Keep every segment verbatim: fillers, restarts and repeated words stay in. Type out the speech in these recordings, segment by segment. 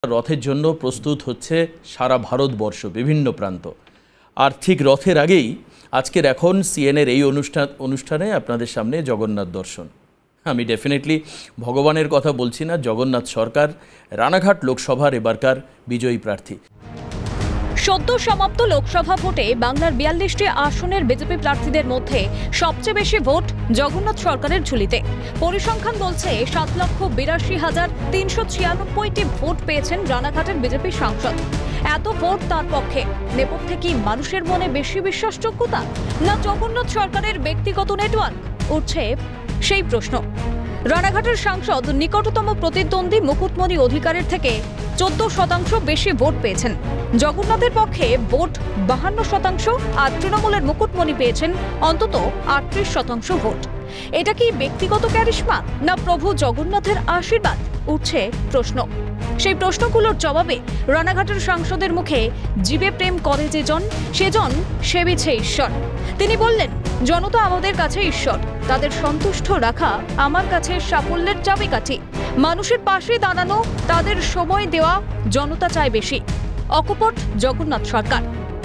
রথের জন্য প্রস্তুত হচ্ছে সারা ভারতবর্ষ বিভিন্ন প্রান্ত। আর ঠিক রথের আগেই আজকের এখন সিএনএর এই অনুষ্ঠান অনুষ্ঠানে আপনাদের সামনে জগন্নাথ দর্শন। আমি ডেফিনেটলি ভগবানের কথা বলছি না, জগন্নাথ সরকার রানাঘাট লোকসভার এবারকার বিজয়ী প্রার্থী। সদ্য সমাপ্ত লোকসভা ভোটে বাংলার বিয়াল্লিশটি আসনের বিজেপি প্রার্থীদের মধ্যে সবচেয়ে বেশি ভোট জগন্নাথ সরকারের ঝুলিতে। পরিসংখ্যান বলছে সাত লক্ষ বিরাশি হাজার তিনশো ছিয়ানব্বইটি ভোট পেয়েছেন রানাঘাটের বিজেপি সাংসদ। এত ভোট তার পক্ষে। নেপথ্যে কি মানুষের মনে বেশি বিশ্বাসযোগ্যতা, না জগন্নাথ সরকারের ব্যক্তিগত নেটওয়ার্ক? উঠছে সেই প্রশ্ন। রানাঘাটের সাংসদ নিকটতম প্রতিদ্বন্দ্বী মুকুটমণি অধিকারের থেকে চোদ্দ শতাংশ বেশি ভোট পেয়েছেন। জগন্নাথের পক্ষে ভোট বাহান্ন শতাংশ, আর তৃণমূলের মুকুটমণি পেয়েছেন অন্তত আটত্রিশ শতাংশ ভোট। এটা কি ব্যক্তিগত ক্যারিশমা, না প্রভু জগন্নাথের আশীর্বাদ? উঠছে প্রশ্ন। সেই প্রশ্নগুলোর জবাবে রানাঘাটের সাংসদের মুখে জীবে প্রেম করে যে জন, সেজন সেবিছে ঈশ্বর। তিনি বললেন, জনতা আমাদের কাছে ঈশ্বর, তাদের সন্তুষ্ট রাখা আমার কাছে সাফল্যের চাবিকাঠি। মানুষের পাশে দাঁড়ানো, তাদের সময় দেওয়া জনতা চায় বেশি। অকপট জগন্নাথ সরকার।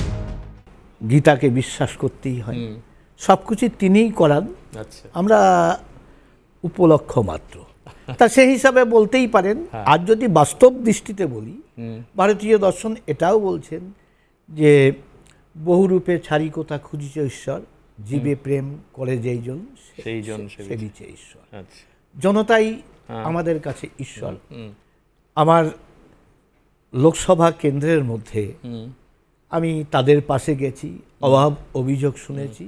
গীতাকে বিশ্বাস করতেই হয়, সবকিছু তিনিই করান, আমরা উপলক্ষ মাত্র। তা সেই হিসাবে বলতেই পারেন। আর যদি বাস্তব দৃষ্টিতে বলি, ভারতীয় দর্শন এটাও বলছেন যে বহুরূপে ছাড়ি কোথা খুঁজিছে ঈশ্বর, জীবে প্রেম করে যেই জন সেই জন সেবিছে ঈশ্বর। জনতাই আমাদের কাছে ঈশ্বর। আমার লোকসভা কেন্দ্রের মধ্যে আমি তাদের পাশে গেছি, অভাব অভিযোগ শুনেছি।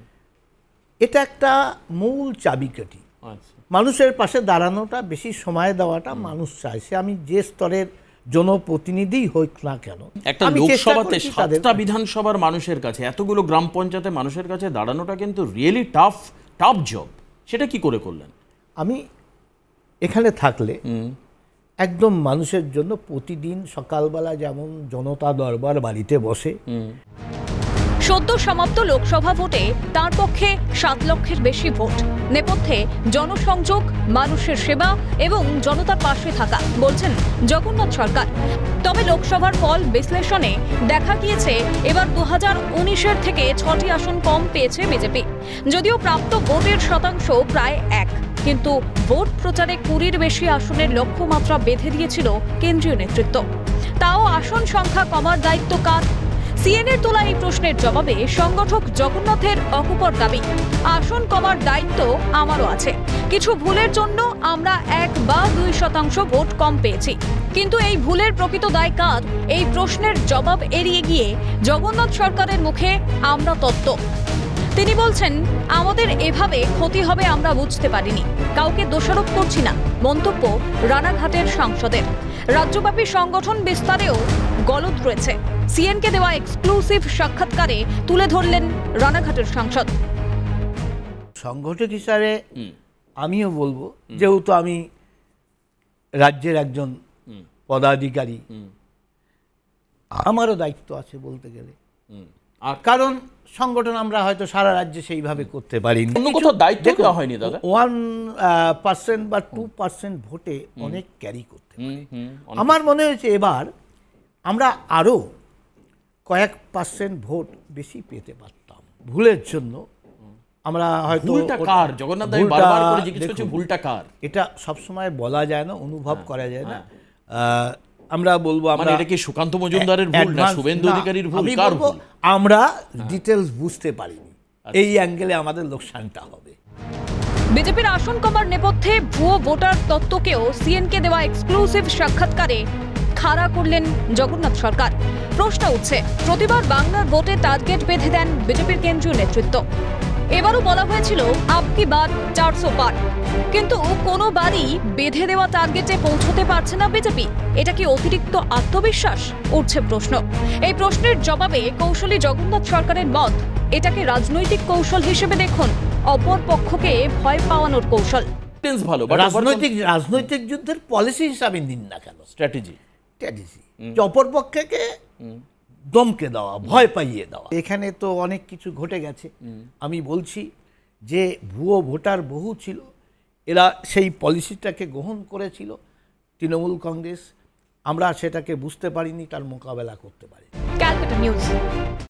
এটা একটা মূল চাবিকাঠি। মানুষের পাশে দাঁড়ানোটা, বেশি সময় দেওয়াটা মানুষ চায়, সে আমি যে স্তরের জনপ্রতিনিধি হোক না কেন। একটা লোকসভাতে সাতটা বিধানসভার মানুষের কাছে, এতগুলো গ্রাম পঞ্চায়েতে মানুষের কাছে দাঁড়ানোটা কিন্তু রিয়েলি টাফ টাফ জব। সেটা কি করে করলেন? আমি এখানে থাকলে একদম মানুষের জন্য প্রতিদিন সকালবেলা যেমন জনতা দরবার বাড়িতে বসে। সদ্য সমাপ্ত লোকসভা ভোটে তার পক্ষে সাত লক্ষের বেশি ভোট। নেপথ্যে জনসংযোগ, মানুষের সেবা এবং জনতার পাশে থাকা, বলছেন জগন্নাথ সরকার। তবে লোকসভার ফল বিশ্লেষণে দেখা গিয়েছে এবার দু হাজার উনিশের থেকে ছটি আসন কম পেয়েছে বিজেপি। যদিও প্রাপ্ত ভোটের শতাংশ প্রায় এক, কিন্তু ভোট প্রচারে কুড়ির বেশি আসনের লক্ষ্যমাত্রা বেঁধে দিয়েছিল কেন্দ্রীয় নেতৃত্ব। তাও আসন সংখ্যা কমার দায়িত্ব কার? সিএনএর তোলা এই প্রশ্নের জবাবে সংগঠক জগন্নাথের অকপট দাবি, আসন কমার দায়িত্ব আমারও আছে। কিছু ভুলের জন্য আমরা এক বা দুই শতাংশ ভোট কম পেয়েছি, কিন্তু এই ভুলের প্রকৃত দায় কার? এই প্রশ্নের জবাব এড়িয়ে গিয়ে জগন্নাথ সরকারের মুখে আমরা তত্ত্ব। তিনি বলছেন, আমাদের এভাবে ক্ষতি হবে আমরা বুঝতে পারিনি, কাউকে দোষারোপ করছি না। মন্তব্য রানাঘাটের সাংসদের। রাজ্যব্যাপী সংগঠন বিস্তারেও গলদ রয়েছে। সিএনকে দেওয়া এক্সক্লুসিভ সাক্ষাৎকারে তুলে ধরলেন রানাঘাটের সাংসদ। সংগঠক হিসাবে আমিও বলবো, যেহেতু আমি রাজ্যের একজন পদাধিকারী, আমারও দায়িত্ব আছে বলতে গেলে। কারণ সংগঠন আমরা হয়তো সারা রাজ্যে সেইভাবে করতে পারিনি। ওয়ান পার্সেন্ট বা টু পার্সেন্ট ভোটে অনেক ক্যারি করতে পারি। আমার মনে হয়েছে এবার আমরা আরো কয়েক পার্সেন্ট ভোট বেশি পেতে পারতাম। ভুলের জন্য আমরা হয়তো, এটা সবসময় বলা যায় না, অনুভব করা যায় না। আমরা বলবো আমরা এটা কি সুকান্ত মজুমদারের ভুল না শুভেন্দু অধিকারীর ভুল? কার ভুল? আমরা ডিটেইলস বুঝতে পারিনি, এই অ্যাঙ্গেলে আমাদের লোকসানটা হবে। বিজেপির আসন কমার নেপথ্যে ভুয়ো ভোটার তত্ত্বকেও সিএনকে দেওয়া এক্সক্লুসিভ সাক্ষাৎকারে খাড়া করলেন জগন্নাথ সরকার। প্রশ্ন উঠছে, প্রতিবার বাংলার ভোটে টার্গেট বেঁধে দেন বিজেপির কেন্দ্রীয় নেতৃত্ব। এবারও বলা হয়েছিল আপকি বার চারশো পার, কিন্তু কোনো বারই বেঁধে দেওয়া টার্গেটে পৌঁছতে পারছে না বিজেপি। এটা কি অতিরিক্ত আত্মবিশ্বাস? উঠছে প্রশ্ন। এই প্রশ্নের জবাবে কৌশলী জগন্নাথ সরকারের মত, এটাকে রাজনৈতিক কৌশল হিসেবে দেখুন, অপর পক্ষকে ভয় পাওয়ানোর কৌশল। রাজনৈতিক রাজনৈতিক যুদ্ধের পলিসি হিসাবে নিন না কেন, স্ট্র্যাটেজি স্ট্র্যাটেজি অপর পক্ষকে দমকে দেওয়া, ভয় পাইয়ে দেওয়া। এখানে তো অনেক কিছু ঘটে গেছে। আমি বলছি যে ভুয়ো ভোটার বহু ছিল, এরা সেই পলিসিটাকে গ্রহণ করেছিল। তৃণমূল কংগ্রেস আমরা সেটাকে বুঝতে পারিনি, তার মোকাবেলা করতে পারি। ক্যালকাটা নিউজ।